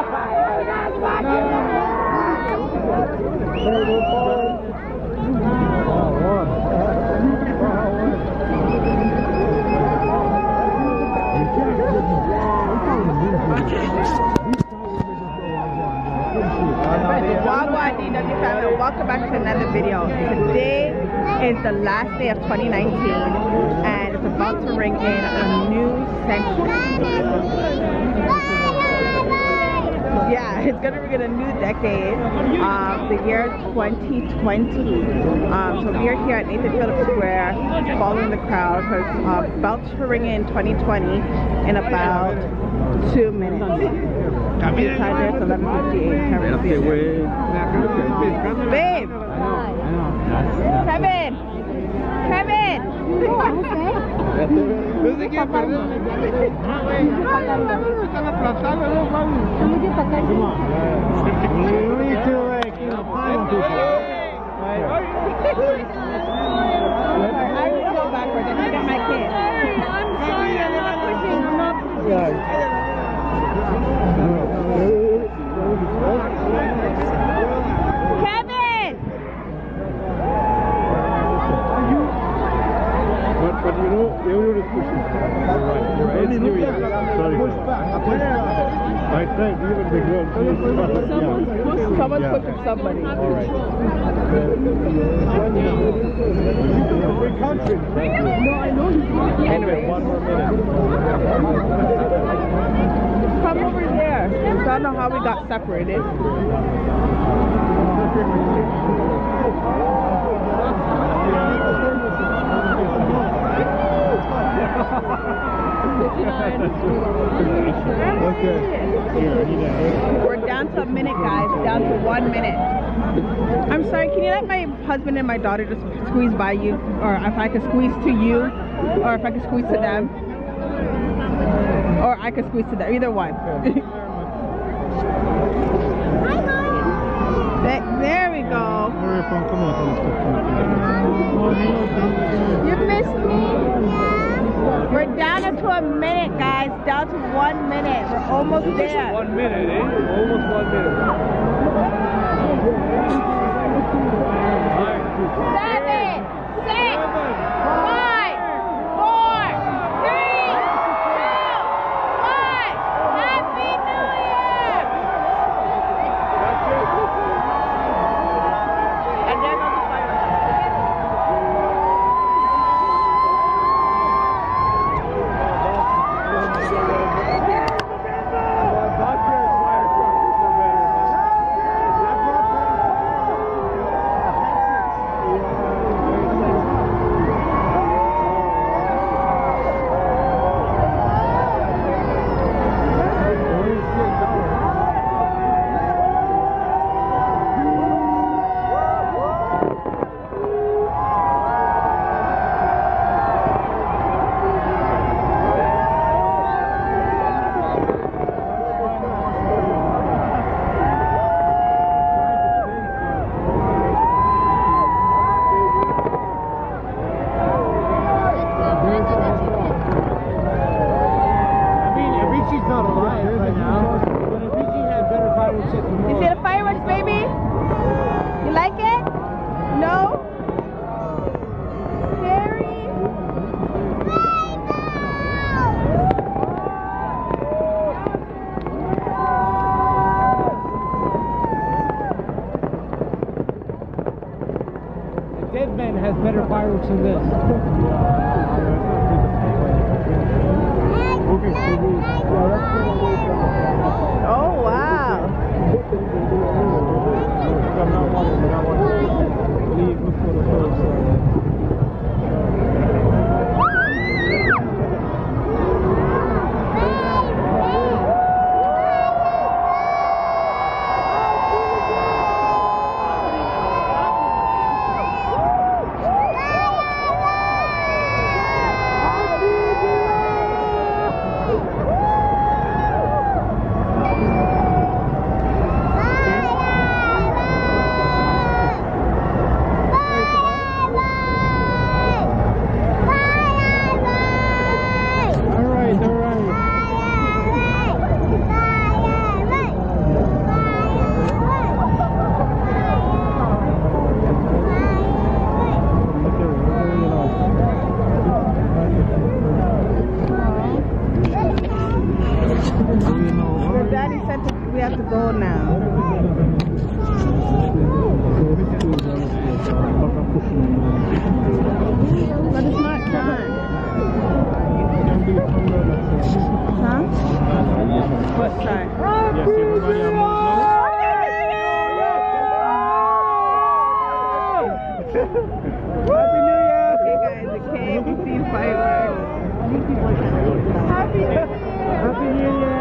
Wagwan DW family, welcome back to another video. Today is the last day of 2019 and it's about to ring in a new century. Yeah, it's gonna ring in a new decade, the year 2020. So we're here at Nathan Phillips Square following the crowd because about to ring in 2020 in about 2 minutes. Inside there, it's 11:58. Babe! Kevin! Kevin! I will go backwards. I got my kid. I'm sorry, I'm not pushing. I'm not pushing. Kevin! But you know, everyone is pushing. Right. It's New Year. Sorry. I tried, even the girl. Someone's pushing somebody. All right. Big country. No, I know you. Anyway, one more minute. come over there. So I don't know how we got separated. We're down to a minute, guys. Down to 1 minute. I'm sorry, can you let my husband and my daughter just squeeze by you? Or if I could squeeze to you, or if I could squeeze to them. Or I could squeeze to them, either one. There we go. You missed me. We're down to a minute, guys. Down to 1 minute. We're almost there. 1 minute, eh? Almost 1 minute. 7, 6, 5, 4, 3, 2, 1. Happy New Year! And then on the You see the fireworks, baby? You like it? No? Scary? The Dead Man has better fireworks than this. Oh, wow. Your daddy said we have to go now. But it's not done. Huh? What time? Yes, everybody, I'm Happy New Year! Okay guys, the KFC fireworks. Happy New Year! Happy New Year!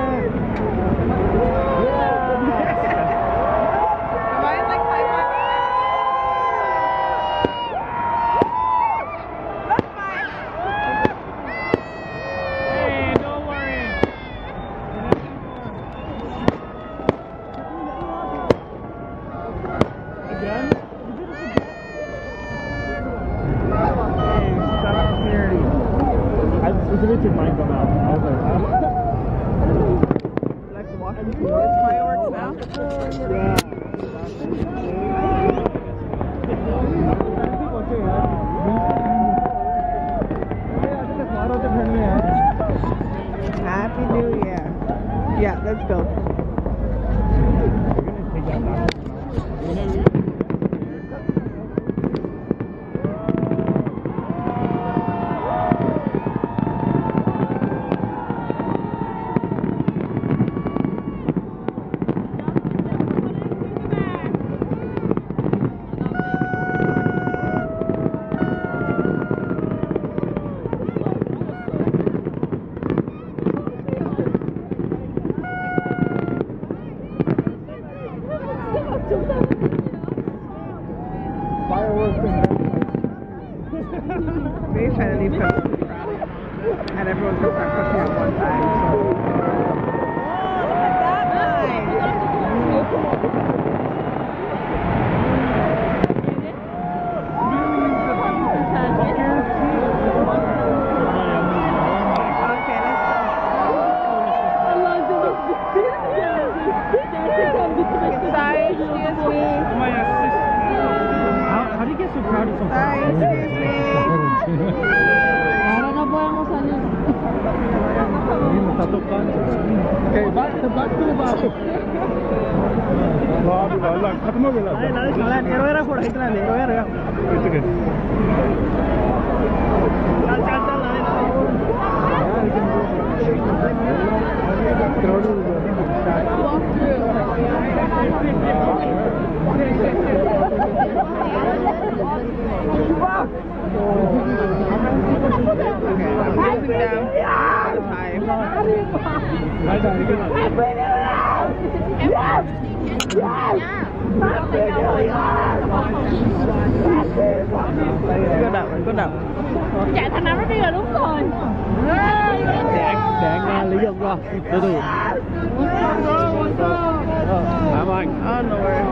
Happy New Year. Yeah, let's go. They try to leave us and everyone's going to start pushing at one time. How do you get so proud of something? Sorry, excuse me. Ahora no podemos salir. Me está tocando. Okay, back to the bathroom. खत्म हो गया Go down. Chạy thằng nào nó đi rồi đúng rồi. Đang lý dụng rồi. Từ từ. Cảm ơn. Oh, no worries.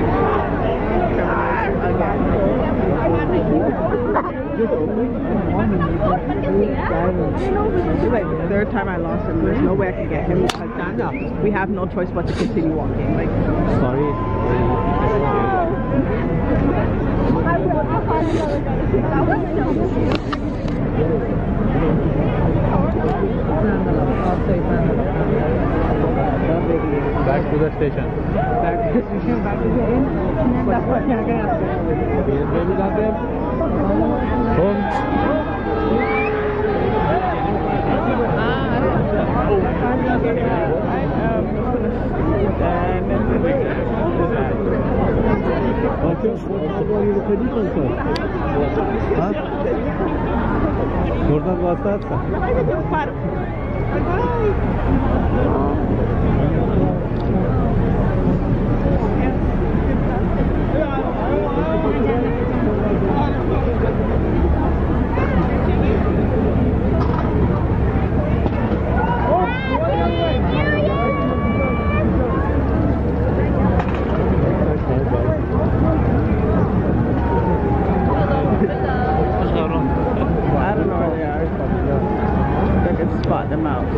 This is like the third time I lost him. There's no way I can get him. Like, we have no choice but to continue walking. Like, Sorry. Back to the station. back to the station, back to the inn. That's what I'm going Baby got them. Home. Можно было остаться? I don't know where they are. I can spot them out.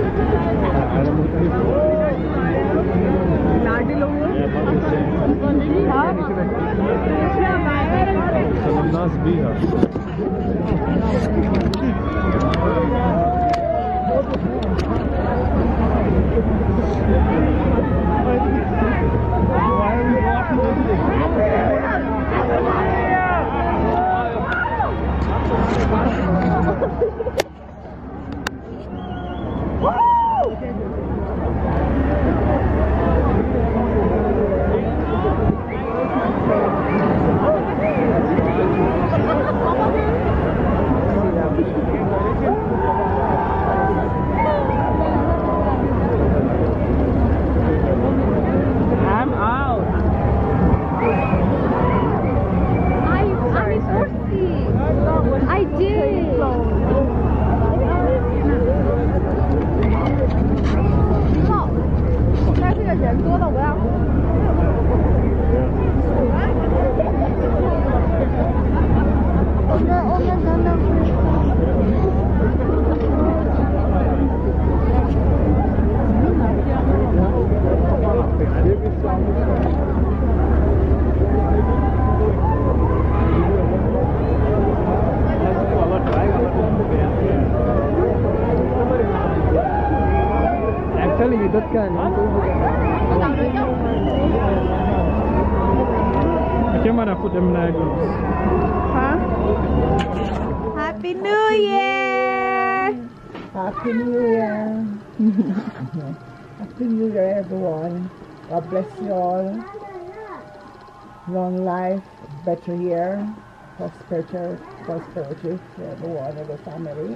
So, 人多了，我要。 Actually, that can. I came to put them in the Huh? Happy New Year! Happy New Year. Happy New Year, everyone. God bless you all. Long life, better year, prosperity to everyone in the family.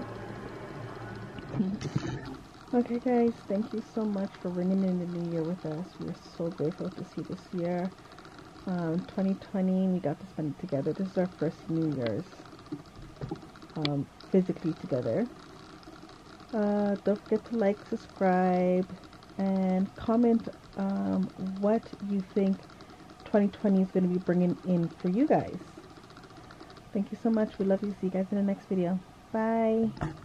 Okay guys, thank you so much for ringing in the new year with us. We're so grateful to see this year. 2020, we got to spend it together. This is our first New Year's physically together. Don't forget to like, subscribe, and comment what you think 2020 is going to be bringing in for you guys. Thank you so much. We love you. See you guys in the next video. Bye.